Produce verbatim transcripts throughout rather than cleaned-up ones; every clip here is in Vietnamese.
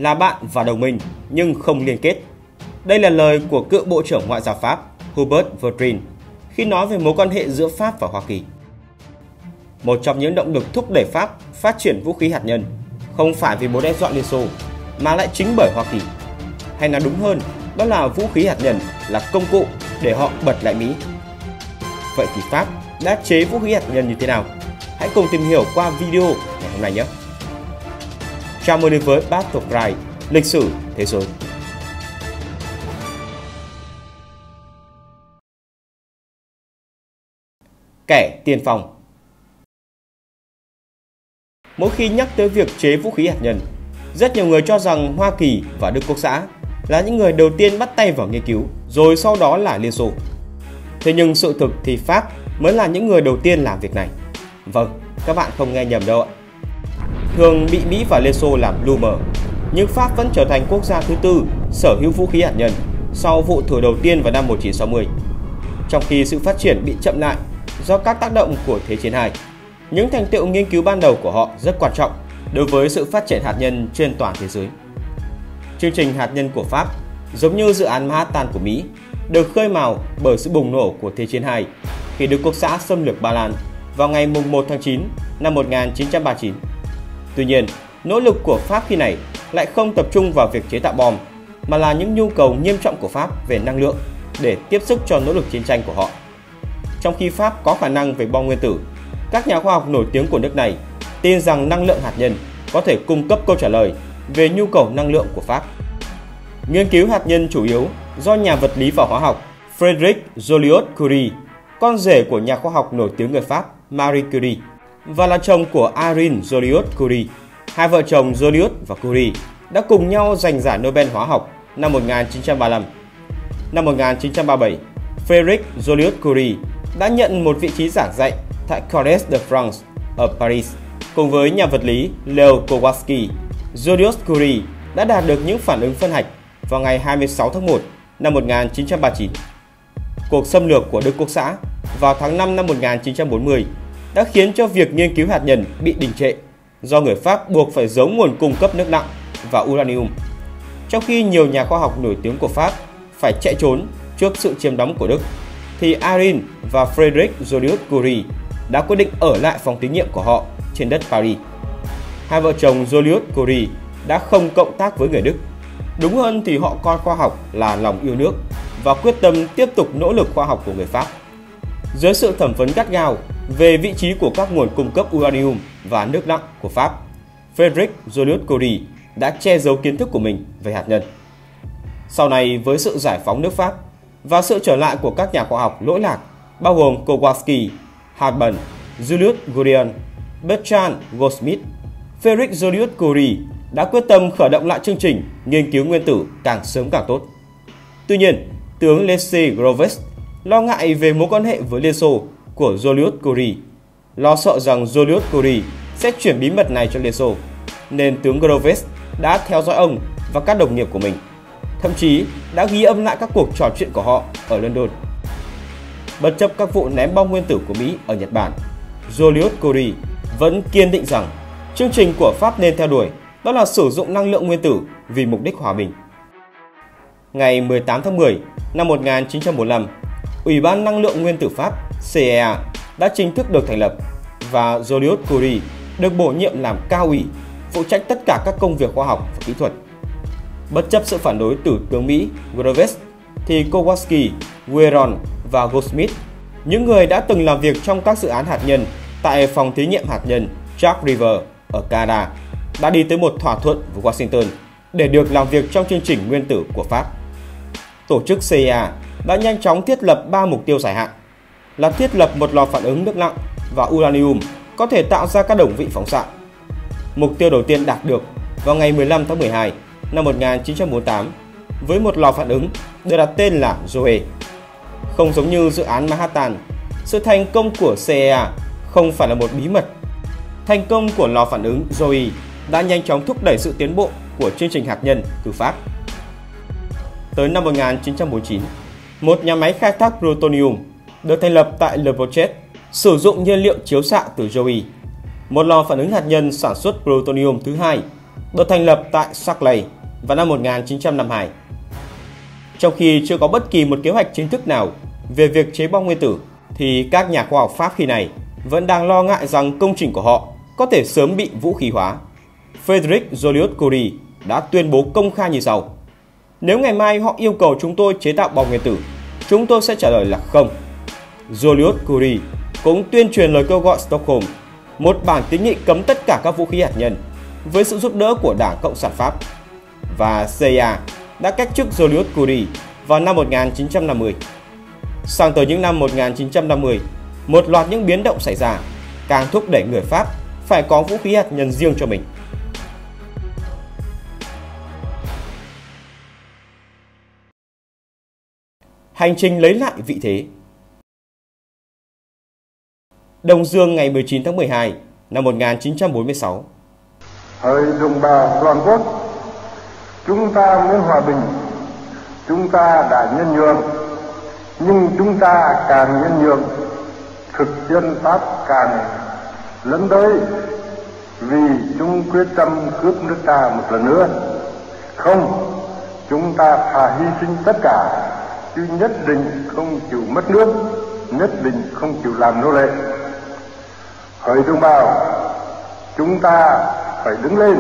là bạn và đồng minh nhưng không liên kết. Đây là lời của cựu Bộ trưởng Ngoại giao Pháp Hubert Védrine khi nói về mối quan hệ giữa Pháp và Hoa Kỳ. Một trong những động lực thúc đẩy Pháp phát triển vũ khí hạt nhân không phải vì mối đe dọa Liên Xô mà lại chính bởi Hoa Kỳ. Hay nói đúng hơn, đó là vũ khí hạt nhân là công cụ để họ bật lại Mỹ. Vậy thì Pháp đã chế vũ khí hạt nhân như thế nào? Hãy cùng tìm hiểu qua video ngày hôm nay nhé! Chào mừng đến với Battlecry, lịch sử thế giới. Kẻ tiên phong. Mỗi khi nhắc tới việc chế vũ khí hạt nhân, rất nhiều người cho rằng Hoa Kỳ và Đức Quốc xã là những người đầu tiên bắt tay vào nghiên cứu, rồi sau đó là Liên Xô. Thế nhưng sự thực thì Pháp mới là những người đầu tiên làm việc này. Vâng, các bạn không nghe nhầm đâu ạ. Thường bị Mỹ và Liên Xô làm lu mờ, nhưng Pháp vẫn trở thành quốc gia thứ tư sở hữu vũ khí hạt nhân sau vụ thử đầu tiên vào năm một nghìn chín trăm sáu mươi. Trong khi sự phát triển bị chậm lại do các tác động của Thế chiến hai, những thành tựu nghiên cứu ban đầu của họ rất quan trọng đối với sự phát triển hạt nhân trên toàn thế giới. Chương trình hạt nhân của Pháp, giống như dự án Manhattan của Mỹ, được khơi mào bởi sự bùng nổ của Thế chiến hai khi Đức Quốc xã xâm lược Ba Lan vào ngày mùng một tháng chín năm một nghìn chín trăm ba mươi chín. Tuy nhiên, nỗ lực của Pháp khi này lại không tập trung vào việc chế tạo bom, mà là những nhu cầu nghiêm trọng của Pháp về năng lượng để tiếp sức cho nỗ lực chiến tranh của họ. Trong khi Pháp có khả năng về bom nguyên tử, các nhà khoa học nổi tiếng của nước này tin rằng năng lượng hạt nhân có thể cung cấp câu trả lời về nhu cầu năng lượng của Pháp. Nghiên cứu hạt nhân chủ yếu do nhà vật lý và hóa học Frédéric Joliot Curie, con rể của nhà khoa học nổi tiếng người Pháp Marie Curie, và là chồng của Irene Joliot Curie. Hai vợ chồng Joliot và Curie đã cùng nhau giành giải Nobel hóa học năm một nghìn chín trăm ba mươi lăm. Năm một nghìn chín trăm ba mươi bảy, Frédéric Joliot Curie đã nhận một vị trí giảng dạy tại Collège de France ở Paris. Cùng với nhà vật lý Leo Kowalski, Joliot Curie đã đạt được những phản ứng phân hạch vào ngày hai mươi sáu tháng một năm một nghìn chín trăm ba mươi chín. Cuộc xâm lược của Đức Quốc xã vào tháng năm năm một nghìn chín trăm bốn mươi đã khiến cho việc nghiên cứu hạt nhân bị đình trệ do người Pháp buộc phải giấu nguồn cung cấp nước nặng và uranium. Trong khi nhiều nhà khoa học nổi tiếng của Pháp phải chạy trốn trước sự chiếm đóng của Đức, thì Irene và Frédéric Joliot Curie đã quyết định ở lại phòng thí nghiệm của họ trên đất Paris. Hai vợ chồng Joliot Curie đã không cộng tác với người Đức. Đúng hơn thì họ coi khoa học là lòng yêu nước và quyết tâm tiếp tục nỗ lực khoa học của người Pháp. Dưới sự thẩm vấn gắt gao về vị trí của các nguồn cung cấp uranium và nước nặng của Pháp, Frédéric Joliot Curie đã che giấu kiến thức của mình về hạt nhân. Sau này, với sự giải phóng nước Pháp và sự trở lại của các nhà khoa học lỗi lạc bao gồm Kowalski, Hartmann, Julius Gurion, Bertrand Goldsmith, Frédéric Joliot Curie đã quyết tâm khởi động lại chương trình nghiên cứu nguyên tử càng sớm càng tốt. Tuy nhiên, tướng Leslie Groves lo ngại về mối quan hệ với Liên Xô của Joliot Curie, lo sợ rằng Joliot Curie sẽ chuyển bí mật này cho Liên Xô, nên tướng Groves đã theo dõi ông và các đồng nghiệp của mình, thậm chí đã ghi âm lại các cuộc trò chuyện của họ ở London. Bất chấp các vụ ném bom nguyên tử của Mỹ ở Nhật Bản, Joliot Curie vẫn kiên định rằng chương trình của Pháp nên theo đuổi đó là sử dụng năng lượng nguyên tử vì mục đích hòa bình. Ngày mười tám tháng mười năm một nghìn chín trăm bốn mươi lăm, Ủy ban Năng lượng Nguyên tử Pháp C E A đã chính thức được thành lập và Joliot Curie được bổ nhiệm làm cao ủy, phụ trách tất cả các công việc khoa học và kỹ thuật. Bất chấp sự phản đối từ tướng Mỹ Groves, thì Kowalski, Gueron và Goldsmith, những người đã từng làm việc trong các dự án hạt nhân tại phòng thí nghiệm hạt nhân Jack River ở Canada, đã đi tới một thỏa thuận với Washington để được làm việc trong chương trình nguyên tử của Pháp. Tổ chức C E A đã nhanh chóng thiết lập ba mục tiêu dài hạn, là thiết lập một lò phản ứng nước nặng và uranium có thể tạo ra các đồng vị phóng xạ. Mục tiêu đầu tiên đạt được vào ngày mười lăm tháng mười hai năm một nghìn chín trăm bốn mươi tám với một lò phản ứng được đặt tên là Joe. Không giống như dự án Manhattan, sự thành công của C E A không phải là một bí mật. Thành công của lò phản ứng Joe đã nhanh chóng thúc đẩy sự tiến bộ của chương trình hạt nhân từ Pháp. Tới năm một nghìn chín trăm bốn mươi chín, một nhà máy khai thác plutonium được thành lập tại Le Pochet, sử dụng nhiên liệu chiếu xạ từ Joe. Một lò phản ứng hạt nhân sản xuất plutonium thứ hai được thành lập tại Saclay vào năm một nghìn chín trăm năm mươi hai. Trong khi chưa có bất kỳ một kế hoạch chính thức nào về việc chế bom nguyên tử, thì các nhà khoa học Pháp khi này vẫn đang lo ngại rằng công trình của họ có thể sớm bị vũ khí hóa. Frédéric Joliot-Curie đã tuyên bố công khai như sau: nếu ngày mai họ yêu cầu chúng tôi chế tạo bom nguyên tử, chúng tôi sẽ trả lời là không. Joliot-Curie cũng tuyên truyền lời kêu gọi Stockholm, một bản tín nghị cấm tất cả các vũ khí hạt nhân, với sự giúp đỡ của Đảng Cộng sản Pháp. Và xê i a đã cách chức Joliot-Curie vào năm một nghìn chín trăm năm mươi. Sang tới những năm một nghìn chín trăm năm mươi, một loạt những biến động xảy ra, càng thúc đẩy người Pháp phải có vũ khí hạt nhân riêng cho mình. Hành trình lấy lại vị thế. Đông Dương ngày mười chín tháng mười hai năm một nghìn chín trăm bốn mươi sáu. Hỡi đồng bào toàn quốc, chúng ta muốn hòa bình, chúng ta đã nhân nhượng, nhưng chúng ta càng nhân nhượng, thực dân Pháp càng lấn tới, vì chúng quyết tâm cướp nước ta một lần nữa. Không, chúng ta thà hy sinh tất cả, chứ nhất định không chịu mất nước, nhất định không chịu làm nô lệ. Hỡi đồng bào, chúng ta phải đứng lên.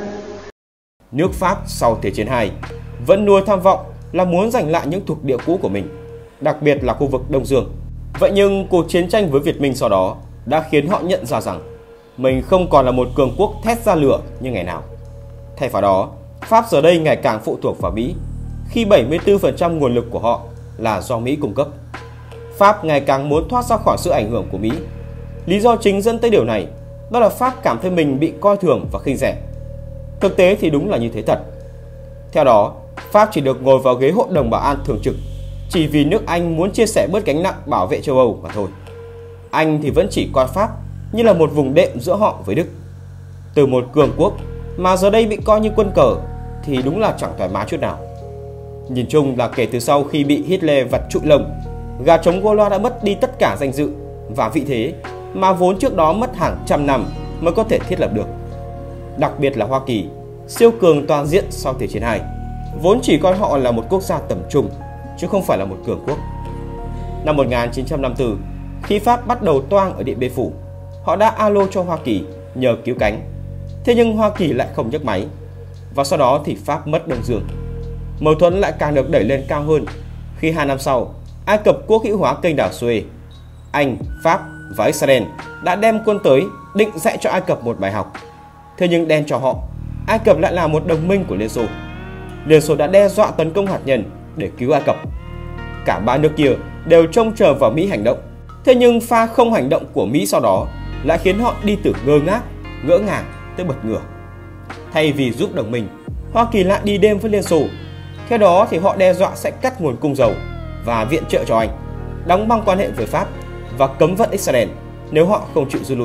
Nước Pháp sau Thế chiến hai vẫn nuôi tham vọng là muốn giành lại những thuộc địa cũ của mình, đặc biệt là khu vực Đông Dương. Vậy nhưng cuộc chiến tranh với Việt Minh sau đó đã khiến họ nhận ra rằng mình không còn là một cường quốc thét ra lửa như ngày nào. Thay vào đó, Pháp giờ đây ngày càng phụ thuộc vào Mỹ, khi bảy mươi tư phần trăm nguồn lực của họ là do Mỹ cung cấp. Pháp ngày càng muốn thoát ra khỏi sự ảnh hưởng của Mỹ. Lý do chính dẫn tới điều này đó là Pháp cảm thấy mình bị coi thường và khinh rẻ. Thực tế thì đúng là như thế thật. Theo đó, Pháp chỉ được ngồi vào ghế Hội đồng Bảo an thường trực chỉ vì nước Anh muốn chia sẻ bớt gánh nặng bảo vệ châu Âu mà thôi. Anh thì vẫn chỉ coi Pháp như là một vùng đệm giữa họ với Đức. Từ một cường quốc mà giờ đây bị coi như quân cờ thì đúng là chẳng thoải mái chút nào. Nhìn chung là kể từ sau khi bị Hitler vặt trụi lông, gà trống Gaulois đã mất đi tất cả danh dự và vị thế mà vốn trước đó mất hàng trăm năm mới có thể thiết lập được. Đặc biệt là Hoa Kỳ, siêu cường toàn diện sau Thế chiến hai, vốn chỉ coi họ là một quốc gia tầm trung chứ không phải là một cường quốc. Năm một nghìn chín trăm năm mươi tư, khi Pháp bắt đầu toang ở Điện Biên Phủ, họ đã alo cho Hoa Kỳ nhờ cứu cánh. Thế nhưng Hoa Kỳ lại không nhấc máy, và sau đó thì Pháp mất Đông Dương. Mâu thuẫn lại càng được đẩy lên cao hơn khi hai năm sau, Ai Cập quốc hữu hóa kênh đảo Suez. Anh, Pháp và Israel đã đem quân tới định dạy cho Ai Cập một bài học. Thế nhưng đen cho họ, Ai Cập lại là một đồng minh của Liên Xô. Liên Xô đã đe dọa tấn công hạt nhân để cứu Ai Cập. Cả ba nước kia đều trông chờ vào Mỹ hành động. Thế nhưng pha không hành động của Mỹ sau đó lại khiến họ đi từ ngơ ngác, ngỡ ngàng tới bật ngửa. Thay vì giúp đồng minh, Hoa Kỳ lại đi đêm với Liên Xô. Theo đó thì họ đe dọa sẽ cắt nguồn cung dầu và viện trợ cho Anh, đóng băng quan hệ với Pháp và cấm vận Israel nếu họ không chịu rút lui.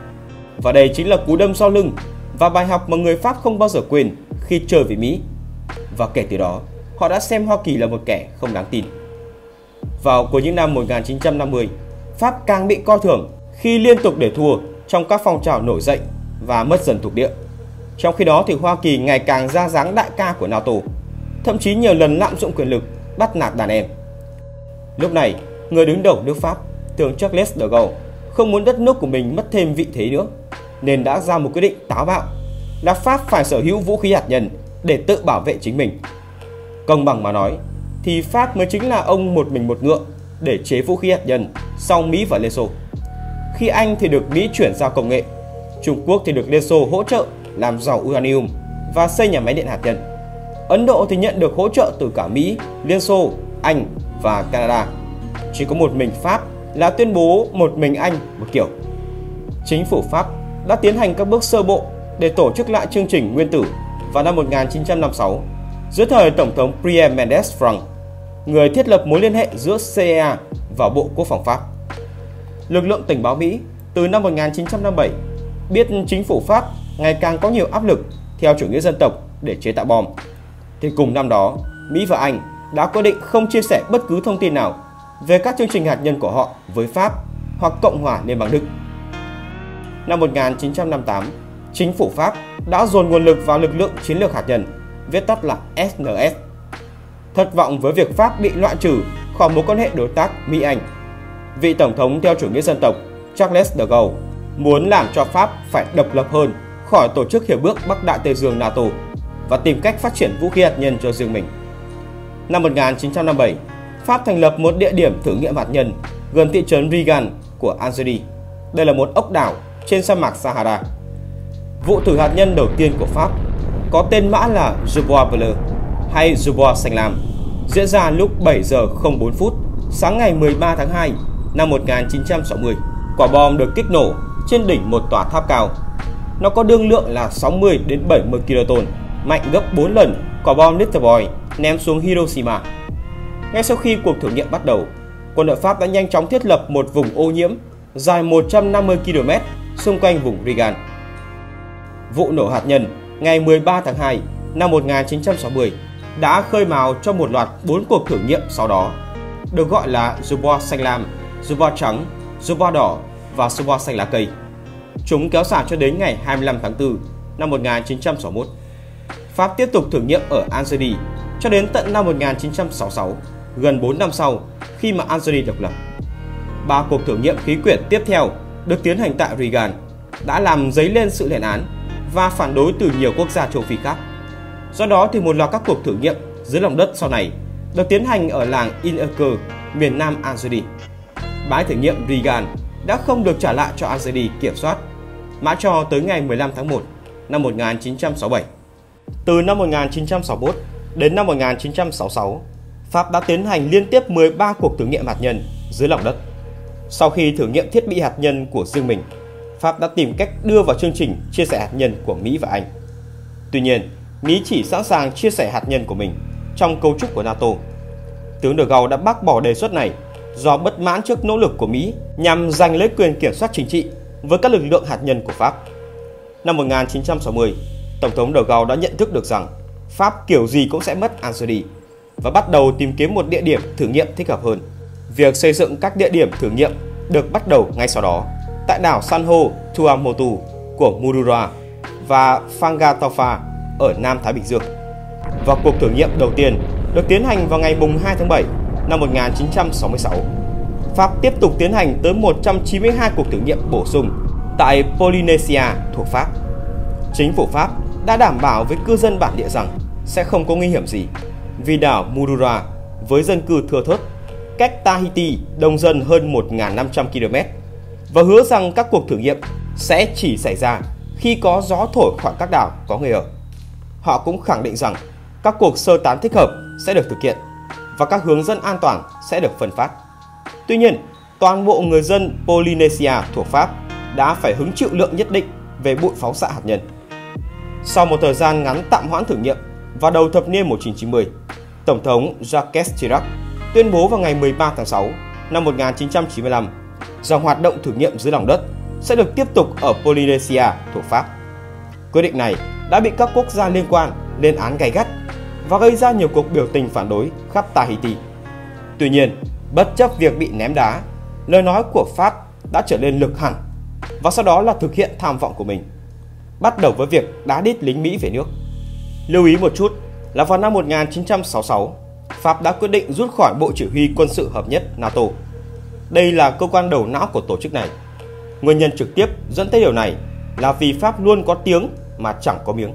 Và đây chính là cú đâm sau lưng và bài học mà người Pháp không bao giờ quên khi chơi với Mỹ. Và kể từ đó, họ đã xem Hoa Kỳ là một kẻ không đáng tin. Vào cuối những năm một nghìn chín trăm năm mươi, Pháp càng bị coi thường khi liên tục để thua trong các phong trào nổi dậy và mất dần thuộc địa. Trong khi đó thì Hoa Kỳ ngày càng ra dáng đại ca của NATO, thậm chí nhiều lần lạm dụng quyền lực, bắt nạt đàn em. Lúc này, người đứng đầu nước Pháp, tướng Charles de Gaulle, không muốn đất nước của mình mất thêm vị thế nữa, nên đã ra một quyết định táo bạo là Pháp phải sở hữu vũ khí hạt nhân để tự bảo vệ chính mình. Công bằng mà nói, thì Pháp mới chính là ông một mình một ngựa để chế vũ khí hạt nhân sau Mỹ và Liên Xô. Khi Anh thì được Mỹ chuyển giao công nghệ, Trung Quốc thì được Liên Xô hỗ trợ làm giàu uranium và xây nhà máy điện hạt nhân. Ấn Độ thì nhận được hỗ trợ từ cả Mỹ, Liên Xô, Anh và Canada. Chỉ có một mình Pháp là tuyên bố một mình Anh một kiểu. Chính phủ Pháp đã tiến hành các bước sơ bộ để tổ chức lại chương trình nguyên tử vào năm một nghìn chín trăm năm mươi sáu dưới thời Tổng thống Pierre Mendès France, người thiết lập mối liên hệ giữa xê i a và Bộ Quốc phòng Pháp. Lực lượng tình báo Mỹ từ năm một nghìn chín trăm năm mươi bảy biết chính phủ Pháp ngày càng có nhiều áp lực theo chủ nghĩa dân tộc để chế tạo bom. Thì cùng năm đó, Mỹ và Anh đã quyết định không chia sẻ bất cứ thông tin nào về các chương trình hạt nhân của họ với Pháp hoặc Cộng hòa Liên bang Đức. Năm một nghìn chín trăm năm mươi tám, chính phủ Pháp đã dồn nguồn lực vào lực lượng chiến lược hạt nhân, viết tắt là ét en ét. Thất vọng với việc Pháp bị loại trừ khỏi mối quan hệ đối tác Mỹ-Anh, vị tổng thống theo chủ nghĩa dân tộc Charles de Gaulle muốn làm cho Pháp phải độc lập hơn khỏi tổ chức hiệp ước Bắc Đại Tây Dương NATO và tìm cách phát triển vũ khí hạt nhân cho riêng mình. Năm một nghìn chín trăm năm mươi bảy, Pháp thành lập một địa điểm thử nghiệm hạt nhân gần thị trấn Regan của Algeria. Đây là một ốc đảo trên sa mạc Sahara. Vụ thử hạt nhân đầu tiên của Pháp có tên mã là Je Bois Bleu hay Je Bois xanh lam, diễn ra lúc bảy giờ không bốn phút sáng ngày mười ba tháng hai năm một nghìn chín trăm sáu mươi. Quả bom được kích nổ trên đỉnh một tòa tháp cao. Nó có đương lượng là sáu mươi đến bảy mươi kiloton, mạnh gấp bốn lần quả bom Little Boy ném xuống Hiroshima. Ngay sau khi cuộc thử nghiệm bắt đầu, quân đội Pháp đã nhanh chóng thiết lập một vùng ô nhiễm dài một trăm năm mươi ki lô mét xung quanh vùng Regan. Vụ nổ hạt nhân ngày mười ba tháng hai năm một nghìn chín trăm sáu mươi đã khơi mào cho một loạt bốn cuộc thử nghiệm sau đó, được gọi là Je Bois xanh lam, Je Bois trắng, Je Bois đỏ và Je Bois xanh lá cây. Chúng kéo dài cho đến ngày hai mươi lăm tháng tư năm một nghìn chín trăm sáu mươi mốt. Pháp tiếp tục thử nghiệm ở Algeria cho đến tận năm một nghìn chín trăm sáu mươi sáu, gần bốn năm sau khi mà Algeria độc lập. Ba cuộc thử nghiệm khí quyển tiếp theo được tiến hành tại Regan đã làm dấy lên sự lên án và phản đối từ nhiều quốc gia châu Phi khác. Do đó thì một loạt các cuộc thử nghiệm dưới lòng đất sau này được tiến hành ở làng In-Eker, miền nam Algeria. Bãi thử nghiệm Regan đã không được trả lại cho Algeria kiểm soát mãi cho tới ngày mười lăm tháng một năm một nghìn chín trăm sáu mươi bảy. Từ năm một nghìn chín trăm sáu mươi mốt đến năm một nghìn chín trăm sáu mươi sáu, Pháp đã tiến hành liên tiếp mười ba cuộc thử nghiệm hạt nhân dưới lòng đất. Sau khi thử nghiệm thiết bị hạt nhân của riêng mình, Pháp đã tìm cách đưa vào chương trình chia sẻ hạt nhân của Mỹ và Anh. Tuy nhiên, Mỹ chỉ sẵn sàng chia sẻ hạt nhân của mình trong cấu trúc của NATO. Tướng de Gaulle đã bác bỏ đề xuất này do bất mãn trước nỗ lực của Mỹ nhằm giành lấy quyền kiểm soát chính trị với các lực lượng hạt nhân của Pháp. Năm một nghìn chín trăm sáu mươi, Tổng thống de Gaulle đã nhận thức được rằng Pháp kiểu gì cũng sẽ mất Algeria và bắt đầu tìm kiếm một địa điểm thử nghiệm thích hợp hơn. Việc xây dựng các địa điểm thử nghiệm được bắt đầu ngay sau đó tại đảo san hô Tuamotu của Mudura và Fangatofa ở Nam Thái Bình Dương. Và cuộc thử nghiệm đầu tiên được tiến hành vào ngày hai tháng bảy năm một nghìn chín trăm sáu mươi sáu. Pháp tiếp tục tiến hành tới một trăm chín mươi hai cuộc thử nghiệm bổ sung tại Polynesia thuộc Pháp. Chính phủ Pháp đã đảm bảo với cư dân bản địa rằng sẽ không có nguy hiểm gì vì đảo Mudura với dân cư thưa thớt, cách Tahiti đông dân hơn một nghìn năm trăm ki lô mét, và hứa rằng các cuộc thử nghiệm sẽ chỉ xảy ra khi có gió thổi khỏi các đảo có người ở. Họ cũng khẳng định rằng các cuộc sơ tán thích hợp sẽ được thực hiện và các hướng dẫn an toàn sẽ được phân phát. Tuy nhiên, toàn bộ người dân Polynesia thuộc Pháp đã phải hứng chịu lượng nhất định về bụi phóng xạ hạt nhân. Sau một thời gian ngắn tạm hoãn thử nghiệm, vào đầu thập niên một nghìn chín trăm chín mươi, Tổng thống Jacques Chirac tuyên bố vào ngày mười ba tháng sáu năm một nghìn chín trăm chín mươi lăm rằng hoạt động thử nghiệm dưới lòng đất sẽ được tiếp tục ở Polynesia thuộc Pháp. Quyết định này đã bị các quốc gia liên quan lên án gay gắt và gây ra nhiều cuộc biểu tình phản đối khắp Tahiti. Tuy nhiên, bất chấp việc bị ném đá, lời nói của Pháp đã trở nên lực hẳn và sau đó là thực hiện tham vọng của mình, bắt đầu với việc đá đít lính Mỹ về nước. Lưu ý một chút là vào năm một nghìn chín trăm sáu mươi sáu, Pháp đã quyết định rút khỏi Bộ Chỉ huy Quân sự Hợp nhất NATO. Đây là cơ quan đầu não của tổ chức này. Nguyên nhân trực tiếp dẫn tới điều này là vì Pháp luôn có tiếng mà chẳng có miếng.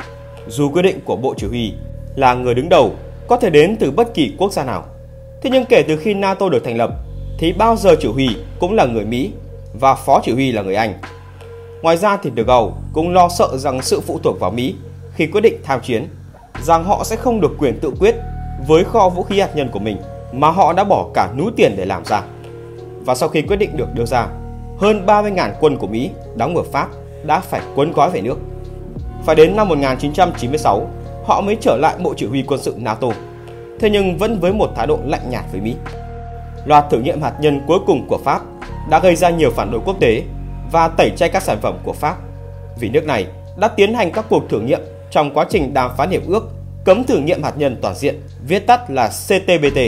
Dù quyết định của Bộ Chỉ huy là người đứng đầu có thể đến từ bất kỳ quốc gia nào, thế nhưng kể từ khi NATO được thành lập thì bao giờ chỉ huy cũng là người Mỹ và phó chỉ huy là người Anh. Ngoài ra thì de Gaulle cũng lo sợ rằng sự phụ thuộc vào Mỹ khi quyết định tham chiến, rằng họ sẽ không được quyền tự quyết với kho vũ khí hạt nhân của mình mà họ đã bỏ cả núi tiền để làm ra. Và sau khi quyết định được đưa ra, hơn ba mươi nghìn quân của Mỹ đóng ở Pháp đã phải quấn gói về nước. Phải đến năm một nghìn chín trăm chín mươi sáu, họ mới trở lại Bộ Chỉ huy Quân sự NATO, thế nhưng vẫn với một thái độ lạnh nhạt với Mỹ. Loạt thử nghiệm hạt nhân cuối cùng của Pháp đã gây ra nhiều phản đối quốc tế và tẩy chay các sản phẩm của Pháp, vì nước này đã tiến hành các cuộc thử nghiệm trong quá trình đàm phán hiệp ước cấm thử nghiệm hạt nhân toàn diện, viết tắt là C T B T.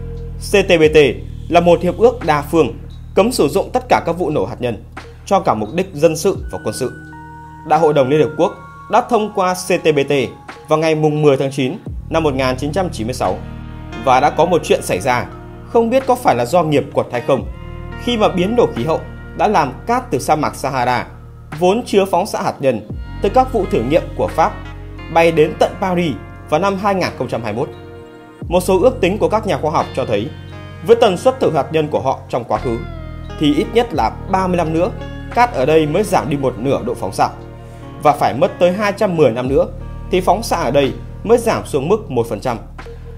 C T B T là một hiệp ước đa phương cấm sử dụng tất cả các vụ nổ hạt nhân cho cả mục đích dân sự và quân sự. Đại hội đồng Liên Hợp Quốc đã thông qua C T B T vào ngày mười tháng chín năm một nghìn chín trăm chín mươi sáu. Và đã có một chuyện xảy ra, không biết có phải là do nghiệp quật hay không, khi mà biến đổi khí hậu đã làm cát từ sa mạc Sahara, vốn chứa phóng xạ hạt nhân từ các vụ thử nghiệm của Pháp, bay đến tận Paris vào năm hai nghìn không trăm hai mươi mốt. Một số ước tính của các nhà khoa học cho thấy, với tần suất thử hạt nhân của họ trong quá khứ, thì ít nhất là ba mươi năm nữa, cát ở đây mới giảm đi một nửa độ phóng xạ. Và phải mất tới hai trăm mười năm nữa, thì phóng xạ ở đây mới giảm xuống mức một phần trăm.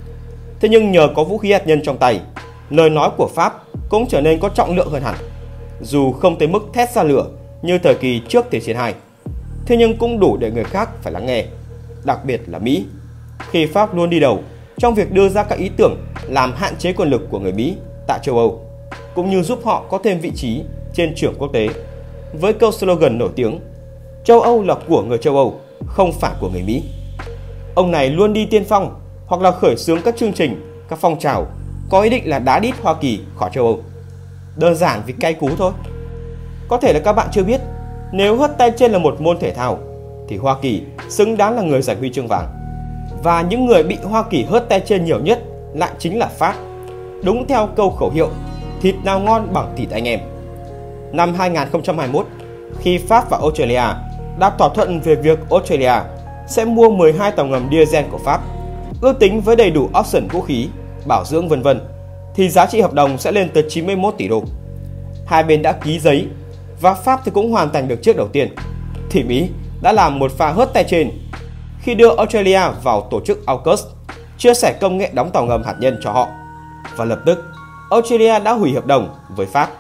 Thế nhưng nhờ có vũ khí hạt nhân trong tay, lời nói của Pháp cũng trở nên có trọng lượng hơn hẳn. Dù không tới mức thét ra lửa như thời kỳ trước Thế chiến hai, thế nhưng cũng đủ để người khác phải lắng nghe, đặc biệt là Mỹ, khi Pháp luôn đi đầu trong việc đưa ra các ý tưởng làm hạn chế quyền lực của người Mỹ tại châu Âu, cũng như giúp họ có thêm vị trí trên trường quốc tế, với câu slogan nổi tiếng: châu Âu là của người châu Âu, không phải của người Mỹ. Ông này luôn đi tiên phong hoặc là khởi xướng các chương trình, các phong trào có ý định là đá đít Hoa Kỳ khỏi châu Âu. Đơn giản vì cay cú thôi. Có thể là các bạn chưa biết, nếu hất tay trên là một môn thể thao, thì Hoa Kỳ xứng đáng là người giành huy chương vàng. Và những người bị Hoa Kỳ hất tay trên nhiều nhất lại chính là Pháp, đúng theo câu khẩu hiệu thịt nào ngon bằng thịt anh em. Năm hai nghìn không trăm hai mươi mốt, khi Pháp và Australia đã thỏa thuận về việc Australia sẽ mua mười hai tàu ngầm diesel của Pháp, ước tính với đầy đủ option vũ khí, bảo dưỡng vân vân, thì giá trị hợp đồng sẽ lên tới chín mươi mốt tỷ đô. Hai bên đã ký giấy và Pháp thì cũng hoàn thành được chiếc đầu tiên, thì Mỹ đã làm một pha hớt tay trên khi đưa Australia vào tổ chức AUKUS, chia sẻ công nghệ đóng tàu ngầm hạt nhân cho họ. Và lập tức Australia đã hủy hợp đồng với Pháp.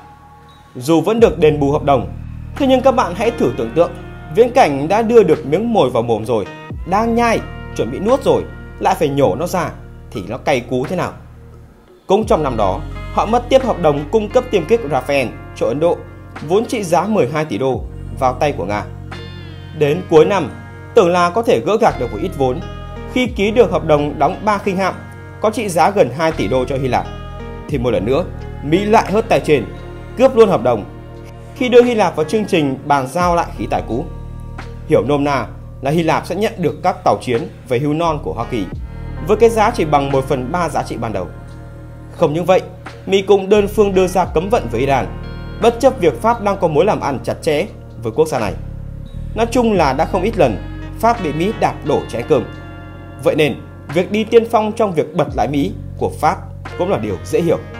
Dù vẫn được đền bù hợp đồng, thế nhưng các bạn hãy thử tưởng tượng, viễn cảnh đã đưa được miếng mồi vào mồm rồi, đang nhai, chuẩn bị nuốt rồi, lại phải nhổ nó ra, thì nó cay cú thế nào. Cũng trong năm đó, họ mất tiếp hợp đồng cung cấp tiêm kích Rafale cho Ấn Độ, vốn trị giá mười hai tỷ đô, vào tay của Nga. Đến cuối năm, tưởng là có thể gỡ gạc được một ít vốn, khi ký được hợp đồng đóng ba khinh hạm có trị giá gần hai tỷ đô cho Hy Lạp, thì một lần nữa Mỹ lại hớt tay trên, cướp luôn hợp đồng khi đưa Hy Lạp vào chương trình bàn giao lại khí tài cũ. Hiểu nôm na là Hy Lạp sẽ nhận được các tàu chiến về hưu non của Hoa Kỳ với cái giá chỉ bằng một phần ba giá trị ban đầu. Không những vậy, Mỹ cũng đơn phương đưa ra cấm vận với Iran, bất chấp việc Pháp đang có mối làm ăn chặt chẽ với quốc gia này. Nói chung là đã không ít lần Pháp bị Mỹ đạp đổ chén cơm. Vậy nên, việc đi tiên phong trong việc bật lại Mỹ của Pháp cũng là điều dễ hiểu.